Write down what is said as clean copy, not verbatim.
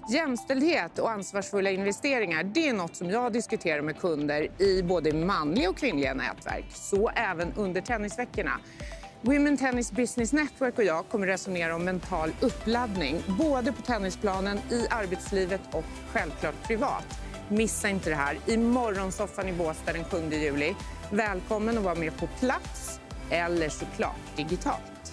Jämställdhet och ansvarsfulla investeringar, det är något som jag diskuterar med kunder i både manliga och kvinnliga nätverk. Så även under tennisveckorna. Women Tennis Business Network och jag kommer resonera om mental uppladdning. Både på tennisplanen, i arbetslivet och självklart privat. Missa inte det här i morgonsoffan i Båstad den 7 juli. Välkommen att vara med på plats eller såklart digitalt.